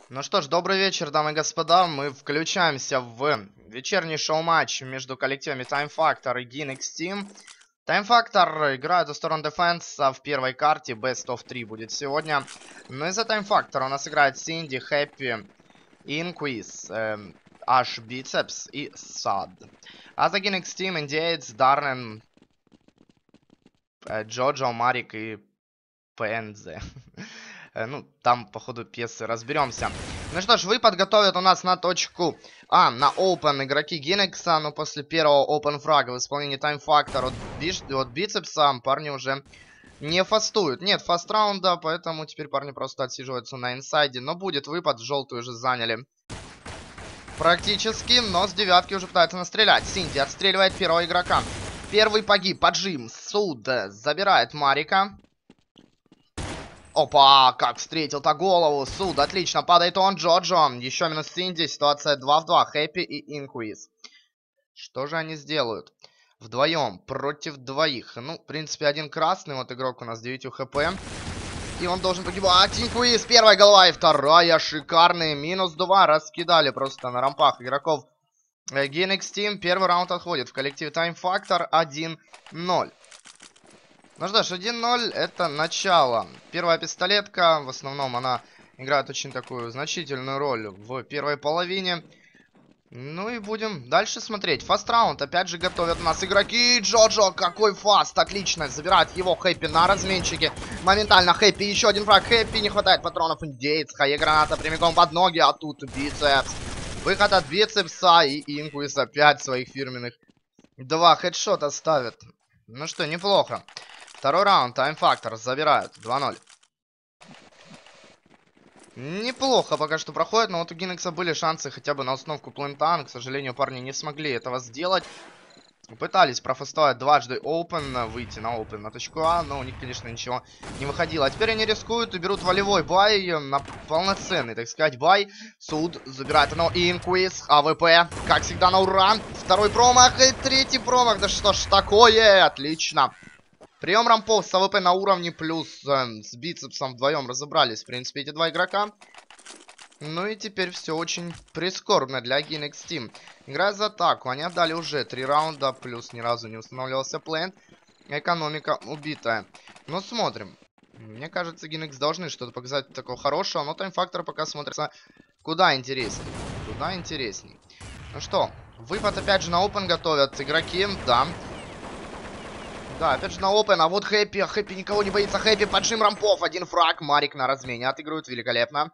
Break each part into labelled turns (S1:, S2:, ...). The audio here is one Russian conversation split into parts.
S1: Ну что ж, добрый вечер, дамы и господа. Мы включаемся в вечерний шоу-матч между коллективами Time Factor и Ginex Team. Time Factor играют за сторону Defense в первой карте. Best of 3 будет сегодня. Но из-за Time Factor у нас играет Cindy, Happy, Inquis, Ash Biceps и Sad. А за Ginex Team Indiates, Darren, Джоджо, Марик и ПНЗ. Ну, там, по ходу пьесы разберемся. Ну что ж, выпад готовят у нас на точку А, на Open игроки Гинекса. Но после первого Open фрага в исполнении Time Factor от Бицепса парни уже не фастуют. Нет фаст раунда, поэтому теперь парни просто отсиживаются на инсайде. Но будет выпад, желтую уже заняли практически, но с девятки уже пытаются настрелять. Синди отстреливает первого игрока. Первый погиб, поджим, Суд забирает Марика. Опа, как встретил-то голову. Суд, отлично, падает он, Джоджо. Еще минус Синди, ситуация 2 в 2. Хэппи и Инквиз. Что же они сделают? Вдвоем, против двоих. Ну, в принципе, один красный, вот игрок у нас 9 хп. И он должен погибать. Инквиз, первая голова и вторая, шикарные. Минус 2, раскидали просто на рампах игроков Ginex Team. Первый раунд отходит в коллективе Time Factor 1-0. Ну что ж, 1-0 это начало. Первая пистолетка, в основном она играет очень такую значительную роль в первой половине. Ну и будем дальше смотреть. Фаст раунд, опять же готовят нас игроки. Джоджо, какой фаст, отлично, забирает его Хэппи на разменчике. Моментально Хэппи, еще один фраг Хэппи, не хватает патронов, индейц, хае граната прямиком под ноги, а тут Бицепс. Выход от Бицепса и Инквиз опять своих фирменных 2 хедшота ставит. Ну что, неплохо. Второй раунд, Time Factor забирают. 2-0. Неплохо пока что проходит, но вот у Гинекса были шансы хотя бы на установку плента. К сожалению, парни не смогли этого сделать. Пытались профастовать дважды Open, выйти на Open на точку А, но у них, конечно, ничего не выходило. А теперь они рискуют и берут волевой бай на полноценный, так сказать, бай. Суд забирает одного Инквиз, АВП, как всегда, на ура. Второй промах и третий промах. Да что ж такое, отлично. Прием рампов с АВП на уровне, плюс с Бицепсом вдвоем разобрались, в принципе, эти два игрока. Ну и теперь все очень прискорбно для Ginex Team. Играя за атаку, они отдали уже 3 раунда, плюс ни разу не устанавливался плент. Экономика убитая. Но смотрим. Мне кажется, Ginex должны что-то показать такого хорошего, но Time Factor пока смотрится куда интересней. Куда интересней. Ну что, выпад опять же на Open готовят игроки, да. Да, опять же на Open, а вот Хэппи. Хэппи никого не боится. Хэппи, поджим рампов. Один фраг. Марик на размене отыгрывают великолепно.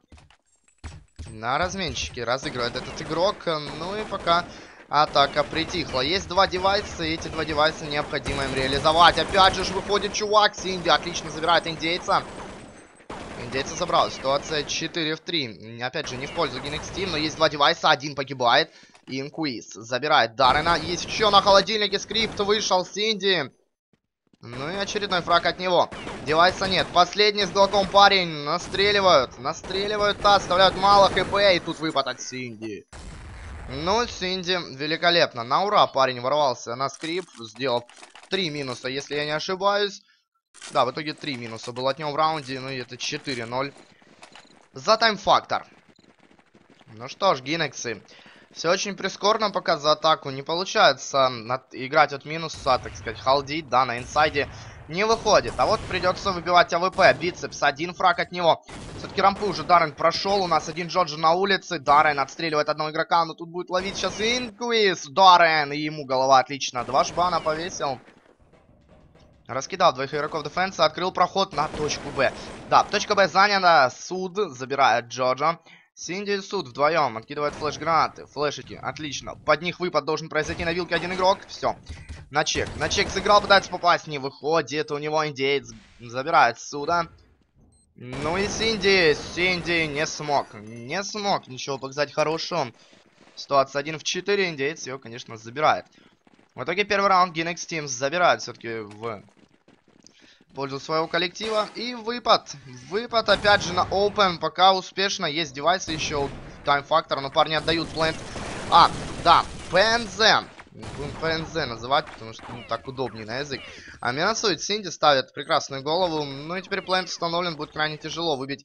S1: На разменчике разыгрывает этот игрок. Ну и пока атака притихла. Есть два девайса, и эти два девайса необходимо им реализовать. Опять же выходит чувак. Синди отлично забирает индейца. Индейца забрал. Ситуация 4 в 3. Опять же, не в пользу Ginex Team, но есть два девайса. Один погибает. Инквиз забирает Даррена. Есть еще на холодильнике скрипт. Вышел Синди. Ну и очередной фраг от него. Девайса нет. Последний с глоком парень. Настреливают. Настреливают-то. Оставляют мало хп. И тут выпад от Синди. Ну, Синди великолепно. На ура парень ворвался на скрип. Сделал 3 минуса, если я не ошибаюсь. Да, в итоге 3 минуса было от него в раунде. Ну и это 4-0. За Time Factor. Ну что ж, Гинексы. Все очень прискорбно пока за атаку. Не получается играть от минуса, так сказать, халдить, да, на инсайде не выходит. А вот придется выбивать АВП. Бицепс, один фраг от него. Все-таки рампы уже Даррен прошел. У нас один Джоджо на улице. Даррен отстреливает одного игрока, но тут будет ловить сейчас Инквиз. Даррен, и ему голова отлично. 2 жбана повесил. Раскидал двоих игроков дефенса, открыл проход на точку Б. Да, точка Б занята. Суд забирает Джоджо. Синди и Суд вдвоем откидывают флеш-гранаты. Флешики, отлично. Под них выпад должен произойти на вилке один игрок. Все. На чек. На чек сыграл, пытается попасть. Не выходит. У него индейец забирает Суда. Ну и Синди. Синди не смог. Не смог ничего показать хорошего. Ситуация 1 в 4. Индейец его, конечно, забирает. В итоге первый раунд Ginex Team забирает все-таки в пользу своего коллектива. И выпад. Выпад опять же на Open. Пока успешно. Есть девайсы еще у Time Factor, но парни отдают плент. А, да, ПНЗ. Будем ПНЗ называть, потому что ну, так удобнее на язык. А минусует Синди, ставит прекрасную голову. Ну и теперь плент установлен. Будет крайне тяжело выбить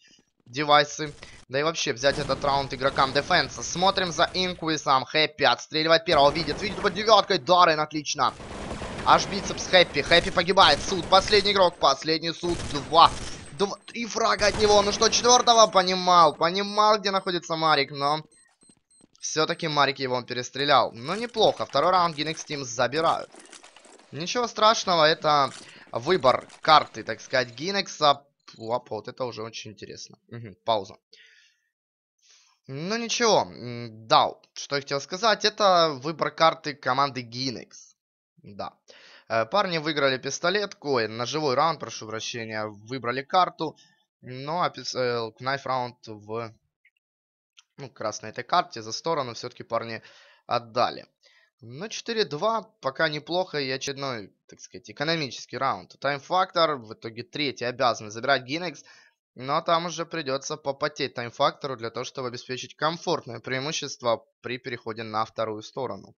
S1: девайсы. Да и вообще взять этот раунд игрокам дефенса. Смотрим за Инквисом. Хэппи отстреливает первого. Видит под девяткой. Даррен, отлично. Аж бицепс Хэппи. Хэппи погибает. Суд. Последний игрок. Последний суд. 3 фрага от него. Ну что, четвертого понимал, где находится Марик, но все-таки Марик его перестрелял. Ну, неплохо. Второй раунд Ginex Team забирают. Ничего страшного, это выбор карты, так сказать, Гинекса. Вот это уже очень интересно. Пауза. Ну, ничего. Да, что я хотел сказать, это выбор карты команды Ginex. Да. Парни выиграли пистолетку, ножевой раунд, прошу прощения, выбрали карту. Ну, а knife раунд в как раз на этой карте за сторону все-таки парни отдали. Ну, 4-2, пока неплохо, и очередной, так сказать, экономический раунд. Тайм-фактор, в итоге третий обязан забирать Ginex, но там уже придется попотеть тайм-фактору для того, чтобы обеспечить комфортное преимущество при переходе на вторую сторону.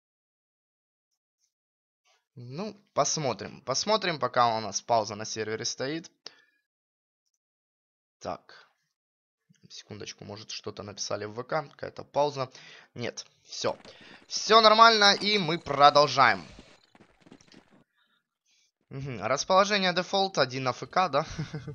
S1: Ну, посмотрим. Посмотрим, пока у нас пауза на сервере стоит. Так. Секундочку, может что-то написали в ВК. Какая-то пауза. Нет, все. Все нормально, и мы продолжаем. Расположение дефолт, 1 АФК, да?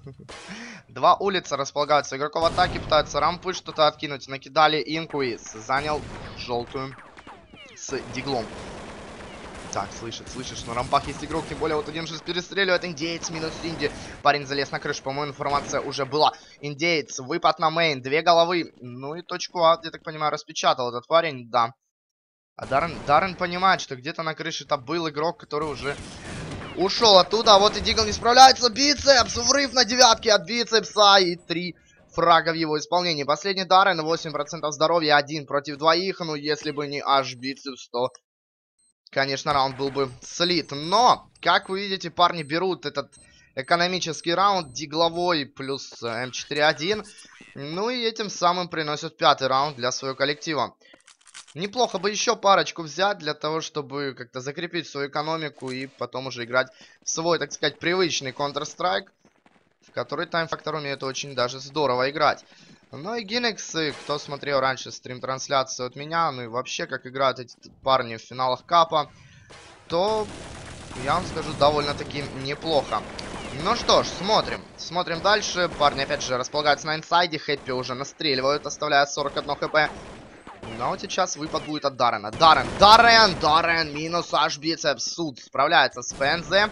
S1: 2 улицы располагаются. Игроков атаки пытаются рампы что-то откинуть. Накидали Инквиз. Занял желтую с диглом. Так, слышит, на рампах есть игрок, тем более вот 1-6 перестреливает. Индеец минус Инди. Парень залез на крышу, по-моему, информация уже была. Индеец, выпад на мейн, 2 головы. Ну и точку А, я так понимаю, распечатал этот парень, да. А Даррен понимает, что где-то на крыше-то был игрок, который уже ушел оттуда. А вот и Дигл не справляется. Бицепс, врыв на девятке от бицепса и 3 фрага в его исполнении. Последний Даррен, 8% здоровья, 1 против 2. Ну, если бы не аж бицепс, то... Конечно, раунд был бы слит. Но, как вы видите, парни берут этот экономический раунд. Дигловой плюс М4-1. Ну и этим самым приносят 5-й раунд для своего коллектива. Неплохо бы еще парочку взять для того, чтобы как-то закрепить свою экономику и потом уже играть в свой, так сказать, привычный Counter-Strike, в который тайм-фактор умеет очень даже здорово играть. Ну и Ginex, кто смотрел раньше стрим-трансляцию от меня, ну и вообще, как играют эти парни в финалах Капа, то, я вам скажу, довольно-таки неплохо. Ну что ж, смотрим. Смотрим дальше. Парни, опять же, располагаются на инсайде. Хэппи уже настреливают, оставляя 41 хп. Но вот сейчас выпад будет от Даррена. Даррен! Минус аж бицепс. Суд справляется с ПНЗ.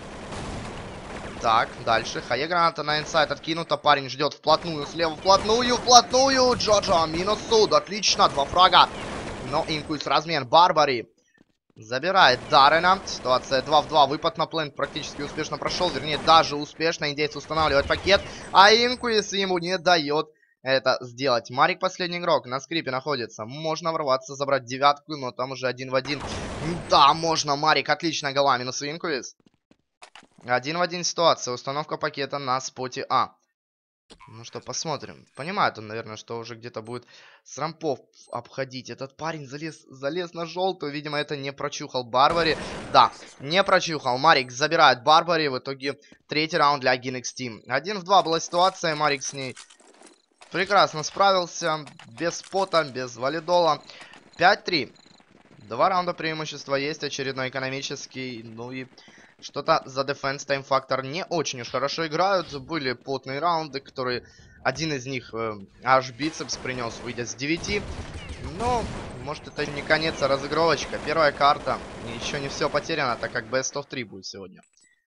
S1: Так, дальше. Хае-граната на инсайд откинута. Парень ждет вплотную, слева вплотную. Джоджо, минус суд. Отлично, 2 фрага. Но Инквиз размен. Барбари забирает Даррена. Ситуация 2 в 2. Выпад на плент практически успешно прошел. Вернее, даже успешно. Индейец устанавливает пакет. А Инквиз ему не дает это сделать. Марик последний игрок. На скрипе находится. Можно ворваться, забрать девятку, но там уже 1 в 1. Да, можно. Марик, отличная гола. Минус Инквиз. 1 в 1 ситуация. Установка пакета на споте А. Ну что, посмотрим. Понимает он, наверное, что уже где-то будет с рампов обходить. Этот парень залез на желтую. Видимо, это не прочухал Барбари. Да, не прочухал. Марик забирает Барбари. В итоге 3-й раунд для Ginex Team. 1 в 2 была ситуация. Марик с ней прекрасно справился. Без спота, без валидола. 5-3. 2 раунда преимущества есть. Очередной экономический. Ну и... Что-то за Defense Time Factor не очень уж хорошо играют. Были потные раунды, которые... Один из них аж бицепс принес, выйдя с 9. Но, может, это не конец, а разыгровочка. Первая карта. Еще не все потеряно, так как Best of 3 будет сегодня.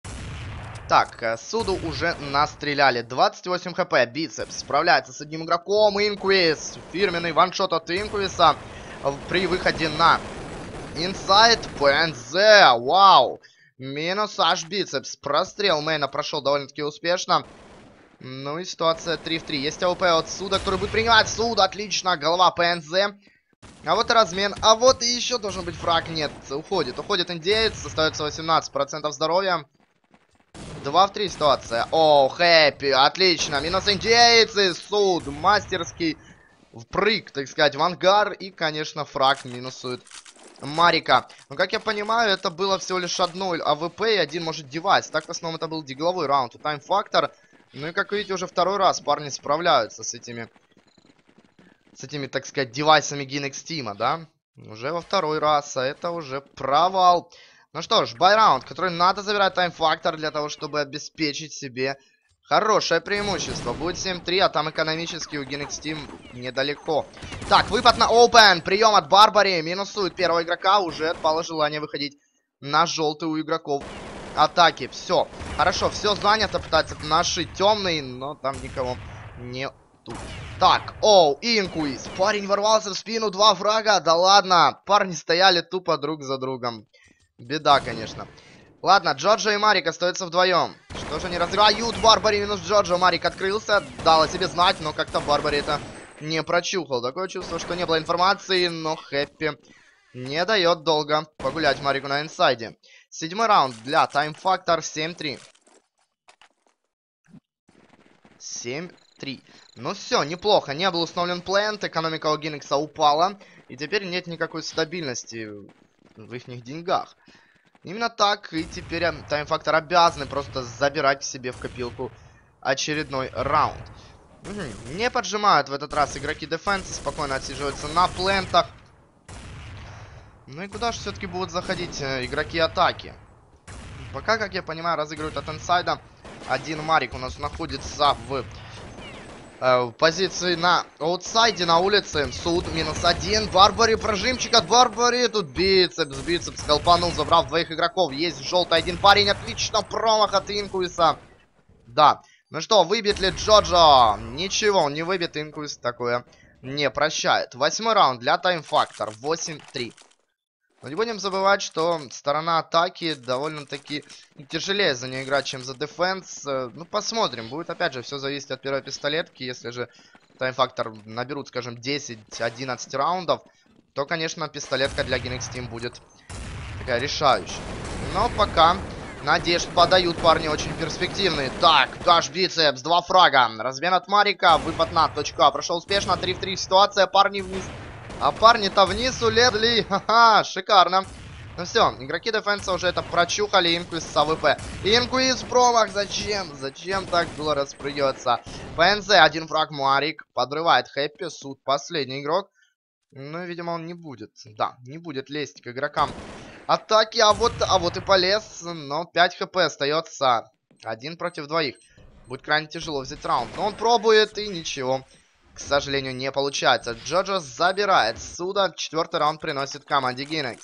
S1: Так, Суду уже настреляли. 28 хп. Бицепс справляется с одним игроком. Инквиз. Фирменный ваншот от Инквиза при выходе на инсайд. ПНЗ. Вау. Минус аж бицепс. Прострел мейна прошел довольно-таки успешно. Ну и ситуация 3 в 3. Есть АВП от Суда, который будет принимать. Суд, отлично. Голова ПНЗ. А вот и размен. А вот и еще должен быть фраг. Нет, уходит. Уходит индеец. Остается 18% здоровья. 2 в 3 ситуация. О, Хэппи. Отлично. Минус индеец и Суд. Мастерский впрыг, так сказать, в ангар. И, конечно, фраг минусует Марика. Но, как я понимаю, это было всего лишь одно АВП и один, может, девайс. Так, в основном, это был дигловой раунд. Тайм-фактор Ну и как видите, уже второй раз парни справляются с этими, так сказать, девайсами Ginex Team, да? Уже во второй раз, а это уже провал. Ну что ж, байраунд, который надо забирать тайм-фактор для того, чтобы обеспечить себе хорошее преимущество. Будет 7-3, а там экономически у Ginex Team недалеко. Так, выпад на Open, прием от Барбари, минусует первого игрока, уже отпало желание выходить на желтый у игроков атаки. Все, хорошо, все занято, пытается нашить темный, но там никого нету. Так, Инкуис, парень ворвался в спину, 2 фрага, да ладно, парни стояли тупо друг за другом. Беда, конечно. Ладно, Джоджо и Марик остаются вдвоем. Что же они разыграют? Барбари минус Джоджо. Марик открылся, дал о себе знать, но как-то Барбари это не прочухал. Такое чувство, что не было информации, но Хэппи не дает долго погулять Марику на инсайде. 7-й раунд для Time Factor 7-3. 7-3. Ну все, неплохо. Не был установлен плент, экономика у Гинекса упала. И теперь нет никакой стабильности в их деньгах. Именно так, и теперь Time Factor обязаны просто забирать к себе в копилку очередной раунд. Не поджимают в этот раз игроки дефенса, спокойно отсиживаются на плентах. Ну и куда же все-таки будут заходить игроки атаки? Пока, как я понимаю, разыгрывают от инсайда. Один Марик у нас находится в позиции на аутсайде, на улице. Суд -1. Барбари, прожимчик от Барбари. Тут бицепс колпанул, забрав 2 игроков. Есть желтый один парень. Отлично, промах от Инкуиса. Да. Ну что, выбит ли Джоджо? Ничего, он не выбит. Инкуис такое не прощает. 8-й раунд для Time Factor. 8-3. Но не будем забывать, что сторона атаки довольно-таки тяжелее за нее играть, чем за дефенс. Ну, посмотрим. Будет, опять же, все зависеть от первой пистолетки. Если же Time Factor наберут, скажем, 10-11 раундов, то, конечно, пистолетка для Ginex Team будет такая решающая. Но пока, надеюсь, подают парни очень перспективные. Так, даш бицепс, 2 фрага. Размен от Марика, выпад на точку А. Прошел успешно, 3 в 3 ситуация, парни вниз. А парни-то вниз улезли. Ха-ха, шикарно. Ну все, игроки дефенса уже это прочухали. Инкуис с АВП. Инкуис промах. Зачем? Зачем так было распрыгиваться? ПНЗ, 1 фраг Марик. Подрывает Хэппи. Суд, последний игрок. Ну, видимо, он не будет. Да, не будет лезть к игрокам атаки. А вот и полез. Но 5 хп остается. 1 против 2. Будет крайне тяжело взять раунд. Но он пробует и ничего. К сожалению, не получается. Джоджо забирает суда. 4-й раунд приносит команде Ginex.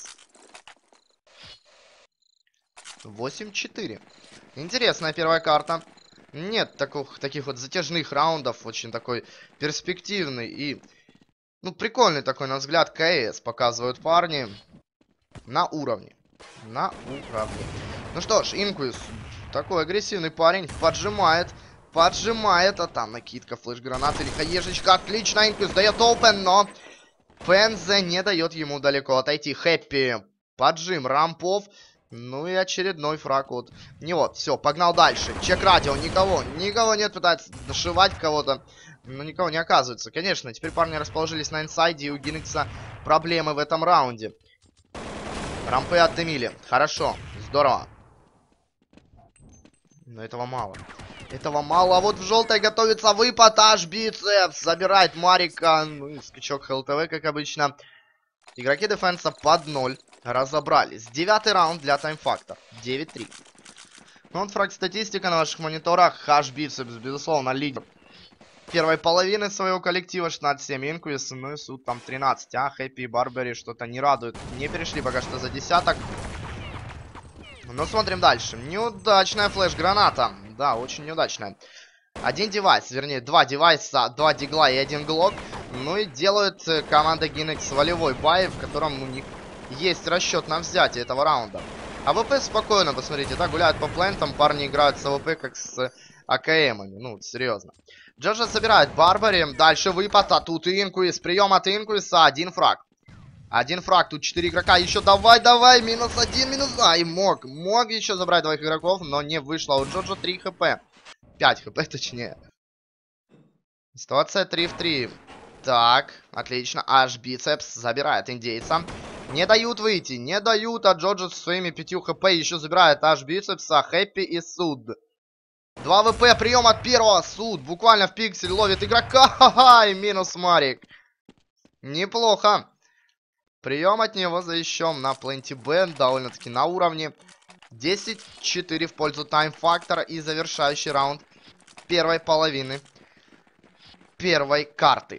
S1: 8-4. Интересная первая карта. Нет таких вот затяжных раундов. Очень такой перспективный и, ну, прикольный такой, на взгляд, КС показывают парни. На уровне. На уровне. Ну что ж, Инкуис. Такой агрессивный парень. Поджимает, а там накидка, флеш-гранат или хаешечка. Отлично, Инкуис дает опен, но ПНЗ не дает ему далеко отойти. Хэппи, поджим рампов. Ну и очередной фраг от него. Все, погнал дальше. Чек радио, никого нет, пытается дошивать кого-то, но никого не оказывается. Конечно, теперь парни расположились на инсайде, и у Гинекса проблемы в этом раунде. Рампы отдымили. Хорошо, здорово. Но этого мало. Этого мало. А вот в желтой готовится выпад. Аж бицепс. Забирает Марика. Ну и скачок ХЛТВ, как обычно. Игроки дефенса под 0 разобрались. 9-й раунд для Time Factor. 9-3. Ну вот фраг статистика на ваших мониторах. Аж бицепс, безусловно, лидер первой половины своего коллектива. 16-7 Инкуис. Ну и суд там 13. А Хэппи и Барбари что-то не радуют. Не перешли пока что за десяток. Но смотрим дальше. Неудачная флеш-граната. Да, очень неудачная. Один девайс, вернее, 2 девайса, 2 дигла и 1 глок. Ну и делают команда Ginex волевой бай, в котором у них есть расчет на взятие этого раунда. АВП спокойно, посмотрите, да, гуляют по плентам, парни играют с АВП как с АКМами, ну, серьезно. Джоджо собирает Барбари, дальше выпад, а тут Инкуис, прием от Инкуиса, 1 фраг. 1 фраг, тут 4 игрока, еще давай, -1, -2, и мог еще забрать 2 игроков, но не вышло, у Джоджо 3 хп, 5 хп точнее. Ситуация 3 в 3. Так, отлично, аж бицепс забирает индейца. Не дают выйти, не дают, а Джоджо со своими 5 хп еще забирает аж бицепса, Хэппи и суд. 2 ВП, прием от первого. Суд буквально в пиксель ловит игрока. Ха-ха, и минус Марик. Неплохо. Прием от него за ящом на Plenty Band. Довольно-таки на уровне. 10-4 в пользу тайм-фактора. И завершающий раунд первой половины первой карты.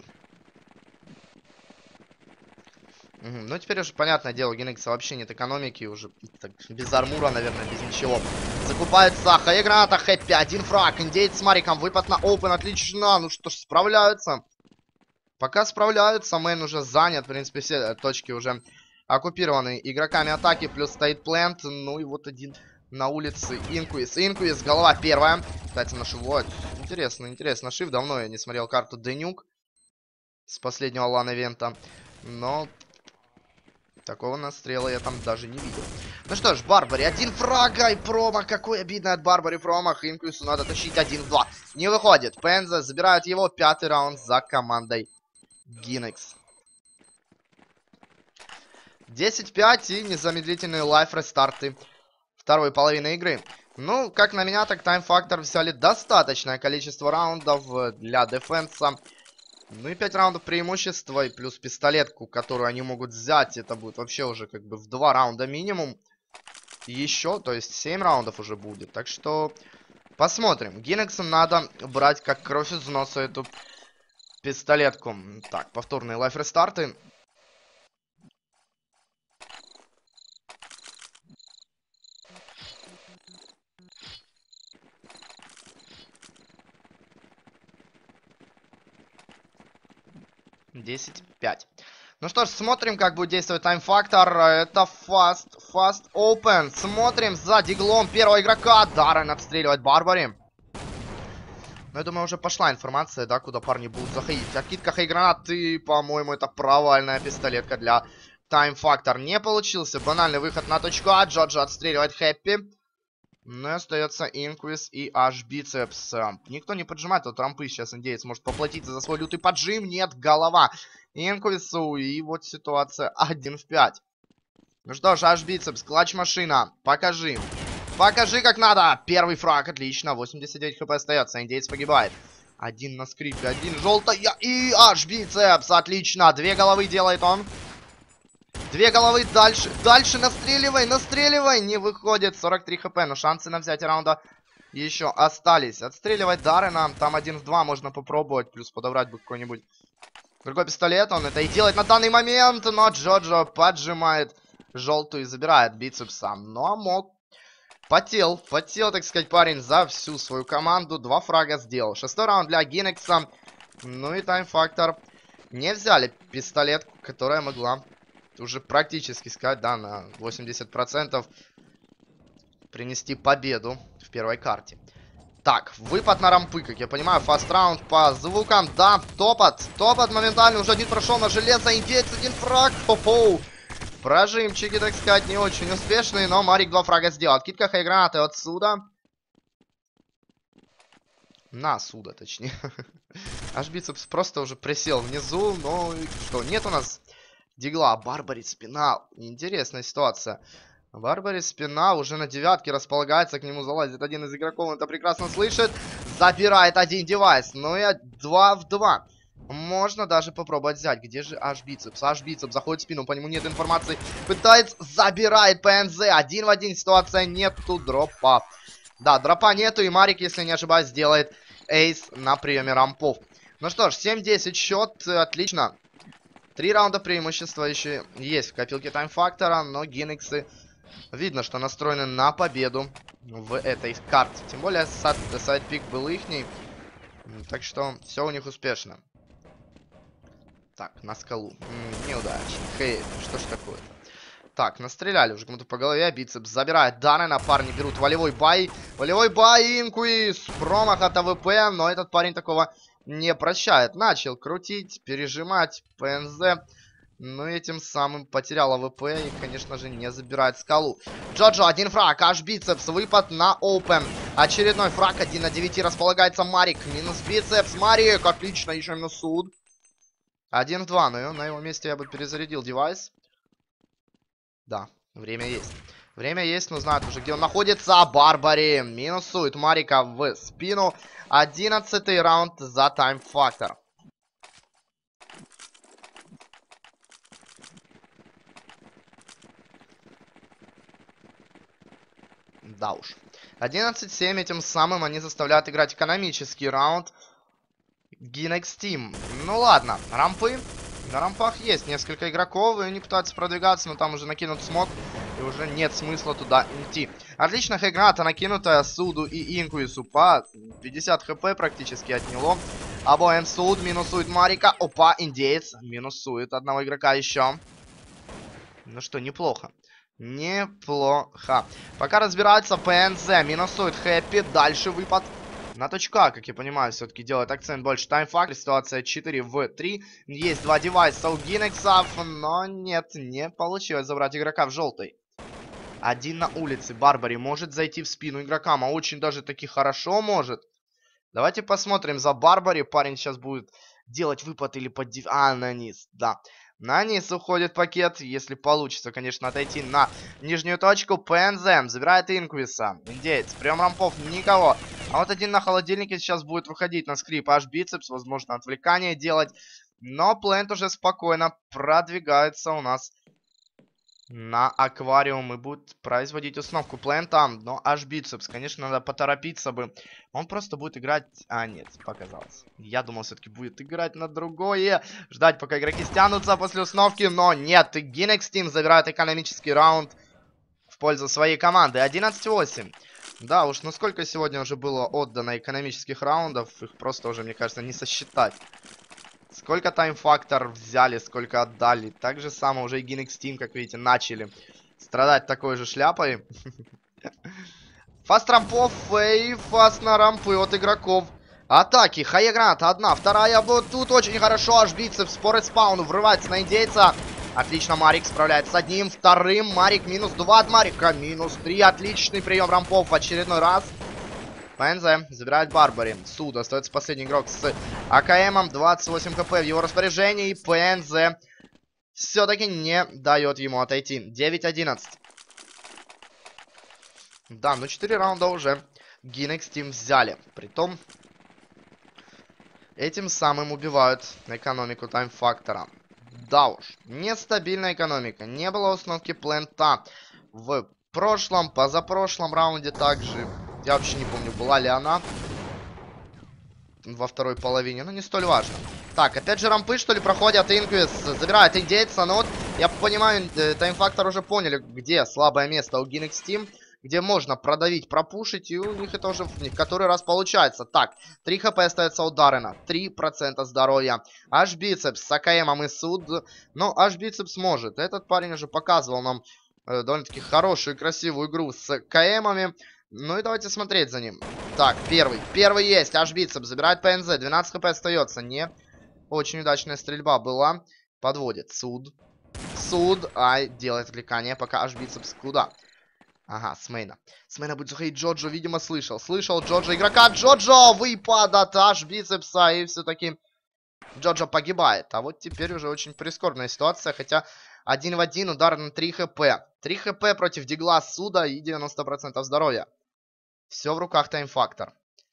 S1: Ну, теперь уже понятное дело, у Гинекса вообще нет экономики, уже так, без армура, наверное, без ничего. Закупается Хай-граната, Хэппи, один фраг, индейец с Мариком, выпад на Open, отлично, ну что ж, справляются. Пока справляются, мейн уже занят, в принципе, все точки уже оккупированы игроками атаки, плюс стоит плент, ну и вот один на улице Инквиз. Инквиз, голова первая, кстати, нашивает. Интересно, интересно, шив, давно я не смотрел карту Денюк с последнего лан-ивента, но... Такого настрела я там даже не видел. Ну что ж, Барбари, один фрага и промах. Какой обидный от Барбари промах. Инквису надо тащить 1 в 2. Не выходит. Пенза забирает его. 5-й раунд за командой Гинекс. 10-5 и незамедлительные лайф-рестарты второй половины игры. Ну, как на меня, так Time Factor взяли достаточное количество раундов для дефенса. Ну и 5 раундов преимущества, и плюс пистолетку, которую они могут взять. Это будет вообще уже как бы в 2 раунда минимум. И еще, то есть 7 раундов уже будет. Так что посмотрим. Гинексам надо брать как кровь из носа эту пистолетку. Так, повторные лайф-рестарты. Десять, 5. Ну что ж, смотрим, как будет действовать тайм-фактор. Это fast open. Смотрим за диглом первого игрока. Даррен отстреливает Барбари. Ну, я думаю, уже пошла информация, да, куда парни будут заходить. Откидка хай-гранаты, по-моему, это провальная пистолетка для тайм-фактор. Не получился. Банальный выход на точку А. Джоджо отстреливает Хэппи. Ну и остается Инквиз и аж бицепс. Никто не поджимает, вот рампы сейчас индеец может поплатиться за свой лютый поджим. Нет, голова Инквизу. И вот ситуация 1 в 5. Ну что ж, аж бицепс, клатч-машина. Покажи. Покажи, как надо. Первый фраг, отлично. 89 хп остается, индеец погибает. Один на скрипе, один желтая. И аж бицепс, отлично. 2 головы делает он. 2 головы дальше. Дальше настреливай, настреливай. Не выходит. 43 хп. Но шансы на взятие раунда еще остались. Отстреливать Даррена. Там 1 в 2 можно попробовать. Плюс подобрать бы какой-нибудь другой пистолет. Он это и делает на данный момент. Но Джоджо поджимает желтую и забирает бицепса. Ну а мог. Потел, так сказать, парень за всю свою команду. 2 фрага сделал. 6-й раунд для Гинекса. Ну и тайм-фактор не взяли пистолетку, которая могла... уже практически сказать, да, на 80% принести победу в первой карте. Так, выпад на рампы, как я понимаю, фаст раунд по звукам, да, топот моментально, уже один прошел на железо, индейец, 1 фраг, хо-хо. Прожимчики, так сказать, не очень успешные, но Марик 2 фрага сделал. Откидка хай-гранаты отсюда. На сюда, точнее. Аж бицепс просто уже присел внизу, но что, нет у нас... Дигла, Барбари, спина. Интересная ситуация. Барбари, спина, уже на 9-ке располагается, к нему залазит один из игроков, он это прекрасно слышит. Забирает один девайс. Ну и 2 в 2. Можно даже попробовать взять. Где же аж бицепс? Аж бицепс заходит в спину, по нему нет информации. Пытается, забирает ПНЗ. 1 в 1 ситуация, нету дропа. Да, дропа нету, и Марик, если не ошибаюсь, сделает эйс на приеме рампов. Ну что ж, 7-10 счет, отлично. 3 раунда преимущества еще есть в копилке тайм-фактора, но Гинексы видно, что настроены на победу в этой карте. Тем более сайд-пик был ихний, так что все у них успешно. Так, на скалу. Неудачно. Хей, что ж такое-то? Так, настреляли уже кому-то по голове, бицепс забирает Даррена, парни берут волевой бай. Волевой бай, Инквиз, промах от АВП, но этот парень такого... не прощает. Начал крутить, пережимать ПНЗ. Ну и этим самым потерял АВП и, конечно же, не забирает скалу. Джоджо, 1 фраг, аж бицепс, выпад на open. Очередной фраг, 1 на 9 располагается Марик. Минус бицепс, Марик, отлично, еще минус суд. 1 в 2, но на его месте я бы перезарядил девайс. Да, время есть. Время есть, но знают уже, где он находится. Барбари минусует Марика в спину. 11-й раунд за тайм-фактор. Да уж. 11-7, этим самым они заставляют играть экономический раунд. Ginex Team. Ну ладно, рампы. На рампах есть несколько игроков, и они пытаются продвигаться, но там уже накинут смог, и уже нет смысла туда идти. Отличная хэграната, накинутая Суду и Инкуису по 50 хп практически отняло. Обоим Суд минусует Марика. Опа, индеец минусует одного игрока еще. Ну что, неплохо. Неплохо. Пока разбирается ПНЗ, минусует Хэппи. Дальше выпад на точка, как я понимаю, все-таки делает акцент больше. Таймфактор, ситуация 4 в 3. Есть два девайса у Гинексов, но нет, не получилось забрать игрока в желтой. Один на улице. Барбари может зайти в спину игрокам, а очень даже таки хорошо может. Давайте посмотрим за Барбари. Парень сейчас будет делать выпад или под... А, на низ, да. На низ уходит пакет, если получится, конечно, отойти на нижнюю точку. ПНЗ забирает Инквиса. Индеец, прием рампов, никого. А вот один на холодильнике сейчас будет выходить на скрип. Аж бицепс, возможно, отвлекание делать. Но Плент уже спокойно продвигается у нас на аквариум и будет производить установку Плента. Но аж бицепс, конечно, надо поторопиться бы. Он просто будет играть... А, нет, показалось. Я думал, все-таки будет играть на другое. Ждать, пока игроки стянутся после установки. Но нет, и Ginex Team забирает экономический раунд в пользу своей команды. 11-8. Да уж, ну сколько сегодня уже было отдано экономических раундов. Их просто уже, мне кажется, не сосчитать. Сколько тайм-фактор взяли, сколько отдали. Так же самое уже и Ginex Team, как видите, начали страдать такой же шляпой. Фаст рампов и фаст на рампы от игроков. Атаки, хай-граната, одна, вторая, вот тут очень хорошо, аж бицепс по респауну врывается на индейца. Отлично, Марик справляется с одним, вторым, Марик минус 2 от Марика, минус 3, отличный прием рампов в очередной раз. ПНЗ забирает Барбари. Суд остается последний игрок с АКМом. 28 хп в его распоряжении. И ПНЗ все-таки не дает ему отойти. 9-11. Да, ну 4 раунда уже Ginex Team взяли. Притом этим самым убивают экономику тайм-фактора. Да уж, нестабильная экономика. Не было установки плента в прошлом, позапрошлом раунде также. Я вообще не помню, была ли она во второй половине, но не столь важно. Так, опять же рампы, что ли, проходят. Инквис забирает индейца, но вот, я понимаю, таймфактор уже поняли, где слабое место у Ginex Team, где можно продавить, пропушить, и у них это уже в который раз получается. Так, 3 хп остается у Даррена, 3% здоровья. Аж бицепс с АКМом и Суд, но аж бицепс может. Этот парень уже показывал нам довольно-таки хорошую и красивую игру с КМами. Ну и давайте смотреть за ним. Так, первый есть, аж бицепс забирает ПНЗ, 12 хп остается. Не очень удачная стрельба была. Подводит Суд. Ай, делает отвлекание, пока аж бицепс куда? Ага, с мейна. С мейна будет заходить Джоджо, видимо, слышал. Слышал Джоджо игрока. Джоджо выпад от аж бицепса, и все-таки Джоджо погибает. А вот теперь уже очень прискорбная ситуация, хотя 1 в 1 удар на 3 хп. 3 хп против Дигла, Суда и 90% здоровья. Все в руках таймфактор.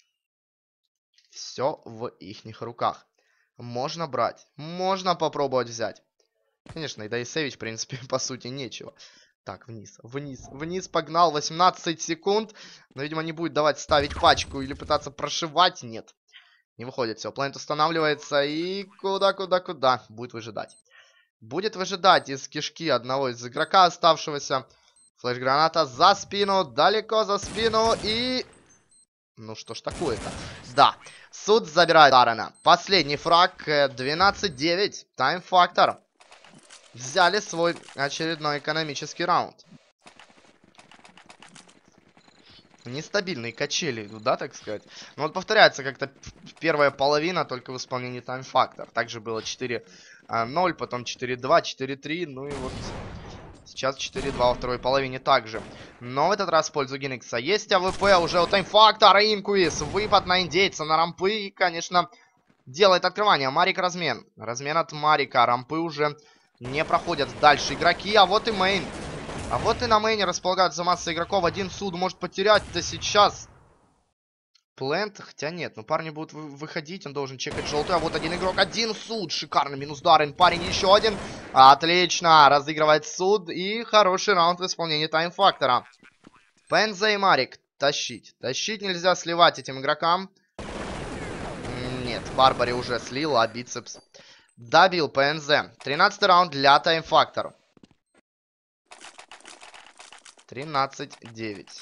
S1: Все в ихних руках. Можно брать. Можно попробовать взять. Конечно, и да и сейвить, в принципе, по сути, нечего. Так, вниз погнал. 18 секунд. Но, видимо, не будет давать ставить пачку или пытаться прошивать. Нет. Не выходит. Все, планет устанавливается. И куда? Будет выжидать. Будет выжидать из кишки одного из игрока оставшегося. Флеш-граната за спину, далеко за спину и... Ну что ж такое-то? Да, Суд забирает Даррена. Последний фраг, 12-9, тайм-фактор. Взяли свой очередной экономический раунд. Нестабильные качели идут, да, так сказать? Ну вот повторяется как-то первая половина только в исполнении тайм-фактор. Также было 4-0, потом 4-2, 4-3, ну и вот... Сейчас 4-2 во второй половине также. Но в этот раз в пользу Гинекса. Есть АВП уже у таймфактора. Инкуис. Выпад на индейца, на рампы. И, конечно, делает открывание. Марик размен. Размен от Марика. Рампы уже не проходят дальше игроки. А вот и мейн. А вот и на мейне располагаются масса игроков. Один суд может потерять-то сейчас. Плент, хотя нет, ну парни будут выходить, он должен чекать желтую. А вот один игрок, один суд, шикарно, минус Даррен, парень еще один. Отлично, разыгрывает суд и хороший раунд в исполнении тайм-фактора. Пензе и Марик, тащить. Тащить нельзя, сливать этим игрокам. Нет, Барбари уже слил, а бицепс добил ПНЗ. 13-й раунд для тайм-фактора. 13-9.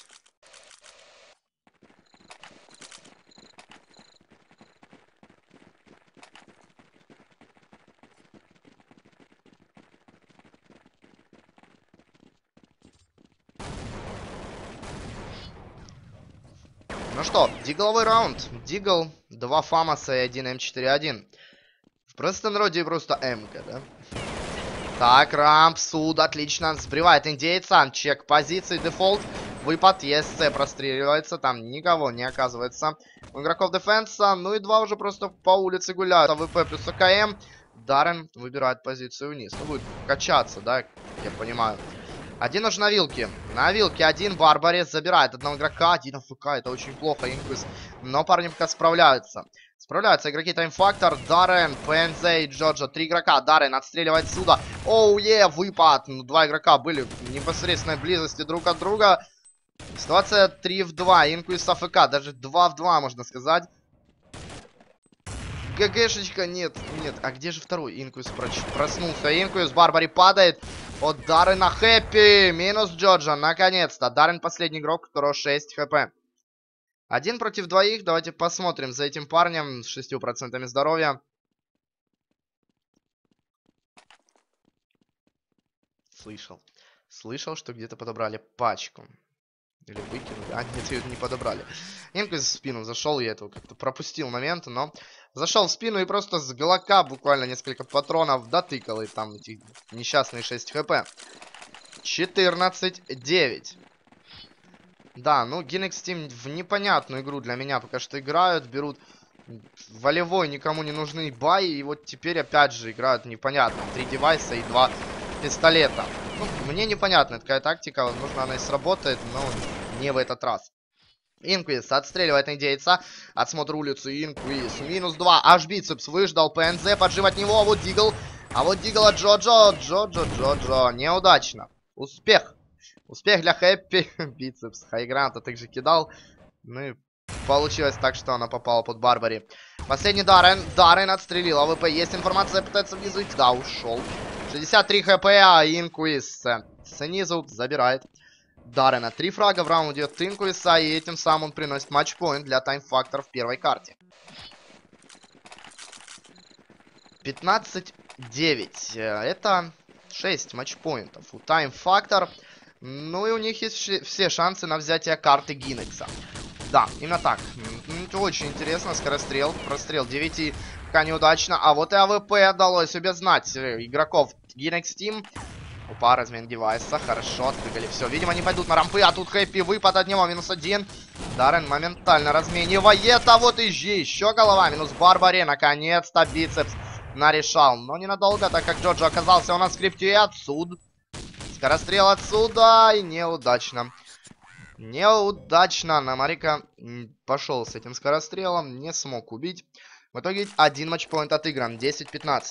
S1: Ну что, дигловый раунд. Дигл, 2 Фамаса и 1 М4-1. В простонародье просто МК, да? Так, рамп, суд, отлично. Сбривает индейца. Чек позиции, дефолт. Выпад, ЕСЦ простреливается. Там никого не оказывается. У игроков дефенса. Ну и 2 уже просто по улице гуляют. АВП плюс АКМ. Даррен выбирает позицию вниз. Ну, будет качаться, да, я понимаю. Один уже на вилке. На вилке один Барбари забирает одного игрока. Один АФК. Это очень плохо, Инквиз. Но парни пока справляются. Справляются игроки тайм-фактор. Даррен, ПНЗ и Джоджо. 3 игрока. Даррен отстреливает сюда. Оу, выпад. Ну, 2 игрока были в непосредственной близости друг от друга. Ситуация 3 в 2. Инквиз АФК. Даже 2 в 2, можно сказать. ГГшечка, нет. А где же второй? Инквиз проснулся. Инквиз, Барбари падает. От Даррена хэппи. Минус Джоджо, наконец-то. Даррен последний игрок, у которого 6 хп. 1 против 2. Давайте посмотрим за этим парнем с 6% здоровья. Слышал, что где-то подобрали пачку. Или выкинули. А, нет, ее не подобрали. Инквиз в спину зашел, я этого как-то пропустил момент, но... Зашел в спину и просто с глока буквально несколько патронов дотыкал. И там эти несчастные 6 хп. 14-9. Да, ну, Ginex Team в непонятную игру для меня пока что играют. Берут волевой, никому не нужный бай. И вот теперь опять же играют непонятно. 3 девайса и 2 пистолета. Ну, мне непонятна такая тактика. Возможно, она и сработает, но не в этот раз. Инквиз отстреливает индейца. Отсмотр улицу. Инквиз. Минус 2. Аж бицепс выждал. ПНЗ. Поджим от него. А вот Дигл. А вот Дигл от Джоджо. Джоджо. Неудачно. Успех. Успех для Хэппи. Бицепс. Хайгранта также кидал. Ну и получилось так, что она попала под Барбари. Последний Даррен. Даррен отстрелил. АВП. Есть информация. Пытается внизу идти. Да, ушел. 63 хп. А Инквиз снизу забирает Даррена. 3 фрага в раунде от Инквиса. И этим самым он приносит матчпоинт для тайм-фактора в первой карте. 15-9. Это 6 матчпоинтов у тайм-фактор. Ну и у них есть все шансы на взятие карты Гинекса. Да, именно так. Это очень интересно. Скорострел. Прострел 9. Пока неудачно. А вот и АВП дало себе знать игроков Ginex Team. Опа, размен девайса. Хорошо, отпрыгали. Все, видимо, они пойдут на рампы. А тут Хэппи, выпад от него. Минус 1. Даррен моментально разменивает. А вот и еще голова. Минус Барбари. Наконец-то бицепс нарешал. Но ненадолго, так как Джоджо оказался у нас в скрипте. Отсюда. Скорострел отсюда. И неудачно. Неудачно. Намарика пошел с этим скорострелом. Не смог убить. В итоге 1 матчпоинт отыгран. 10-15.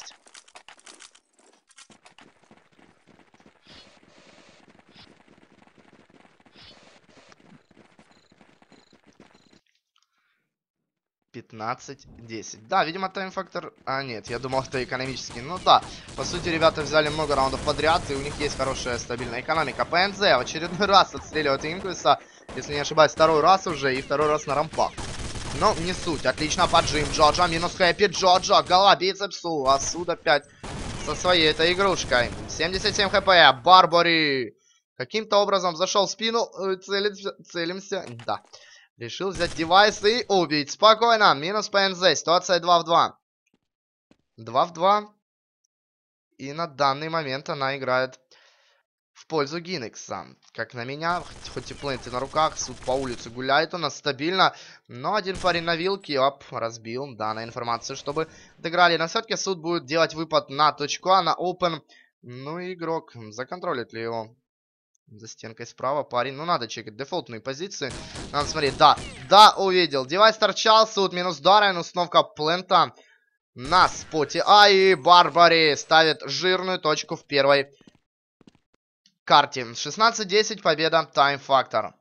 S1: (15-10). Да, видимо, тайм-фактор... А, нет, я думал, это экономический. Ну да, по сути, ребята взяли много раундов подряд, и у них есть хорошая стабильная экономика. ПНЗ в очередной раз отстреливает Инквиса, если не ошибаюсь, второй раз уже, и второй раз на рампах. Но не суть. Отлично, поджим. Джоджо, минус Хэппи. Джоджо, голова бицепсу. А суд опять со своей этой игрушкой. 77 хп. Барбари каким-то образом зашел в спину. Целимся. Да. Решил взять девайс и убить. Спокойно. Минус ПНЗ. Ситуация 2 в 2. 2 в 2. И на данный момент она играет в пользу Гинекса. Как на меня, хоть и пленты на руках, суд по улице гуляет у нас стабильно. Но один парень на вилке, оп, разбил. Данная информация, чтобы отыграли. Но все-таки суд будет делать выпад на точку А, на open. Ну и игрок, законтролит ли его За стенкой справа парень. Ну, надо чекать дефолтные позиции. Надо смотреть. Да, да, увидел. Девайс торчал. Суд минус Даррен. Установка Плентан на споте. А и Барбари ставит жирную точку в первой карте. 16-10. Победа Time Factor.